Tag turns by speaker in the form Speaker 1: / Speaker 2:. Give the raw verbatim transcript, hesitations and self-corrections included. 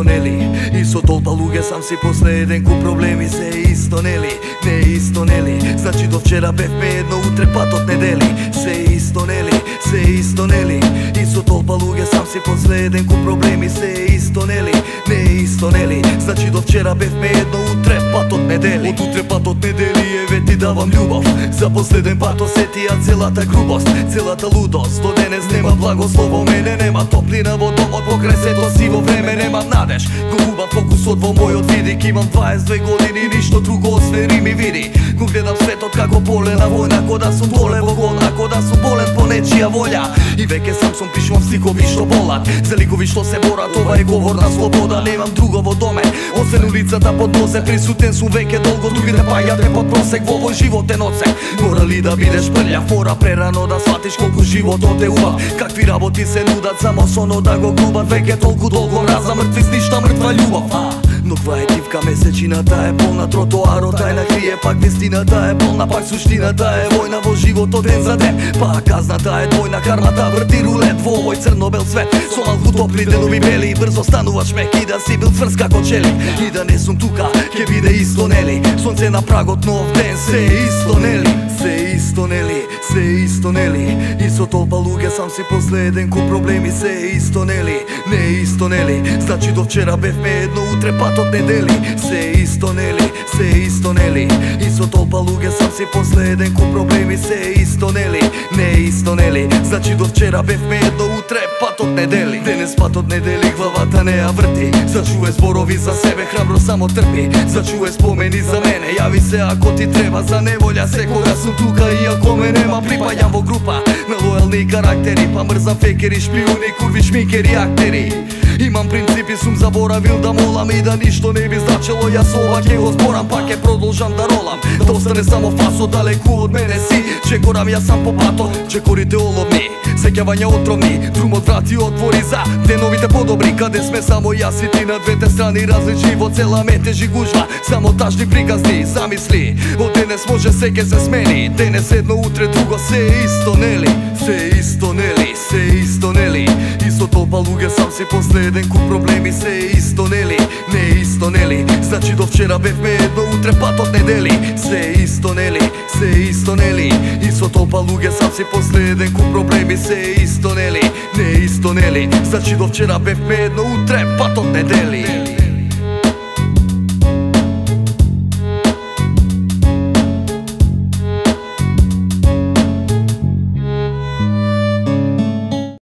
Speaker 1: isto neli. I so толпа луѓе, сам си последен, ку проблеми се исто нели. Не исто нели, значи до вчера бевме едно, утре патот недели. Се исто нели, се исто нели. И со толпа луѓе, сам си последен, ку проблеми се исто нели. Не исто нели, значи до вчера бевме едно, утре патот недели. Од утре патот недели, еве ти давам љубов. За последен пат осетија целата грубост, целата лудост. До денес нема благослово, мене нема топлина во домот, покрај сето сиво време немам надеж. Го губам фокусот во мојот видик, имам дваесет две години, ништо друго освен ми види. Го гледам светот како полена војна, ко да сум доле во гона, ко да сум болен по нечија волја. И веќе сам сум пишувам стихови што болат, за ликови што се борат, ова е говор на слобода. Немам друго во доме, освен улицата под нозе, присутен сум веќе долго, другите паѓате под просек во овој животен одсек. Мора ли да бидеш прљав, мора прерано да сватиш колку животот е убав. Какви работи се нудат, само соно да го глубат, веќе толку долго мраза, мртви сништа, мртва љубов. Но ква е тивка, месечината е полна, тротоарот тајна крие, пак вистината е полна, пак суштината е војна во животот ден за ден. Пак казната е двојна, кармата врти рулет во овој црно-бел свет. Со малку топли денови бели, брзо стануваш мек и да си бил тврст како чели. И да не сум тука, ќе биде исто нели. Сонце на прагот нов ден, се исто нели. Се исто нели, се исто нели. И со толпа луѓе, сам си последен, ку проблеми се исто нели. Не исто нели, значи до вчера бевме едно, утре патот недели. Се исто нели, се исто нели. И со толпа луѓе, сам си последен, ку проблеми се исто нели. Не исто нели, значи до вчера бевме едно, утре патот недели. Денес патот недели, главата не ја врти. Зачуе зборови за себе, храбро само трпи. Зачуе спомени за мене, јави се ако ти треба. За неволја секога сум тука, иако ме нема, припаѓам во група на лојални карактери. Па мрзам фекери, шпиуни, курви, шмикери, актери. Имам принципи, сум заборавил да молам и да ништо не би значило. Јас ова ќе го зборам, пак ќе продолжам да ролам. Да остане само фасо далеку од мене си. Чекорам јас сам по патот, чекорите оловни, сеќавања отровни. Друмот врати отвори за деновите подобри, каде сме само јас и ти на двете страни различни. Во цела метежи гужва, само тажни приказни. Замисли, од денес може секе се смени. Денес едно, утре друго, се исто нели. Се исто нели, се исто нели. И со толпа луѓе, сам си последен, ку проблеми се исто нели. Не исто нели, значи до вчера бевме едно, утре патот недели. Се исто нели, се исто нели. И со толпа луѓе, сам си последен, ку проблеми се исто нели. Не исто нели, значи до вчера бевме едно, утре патот недели.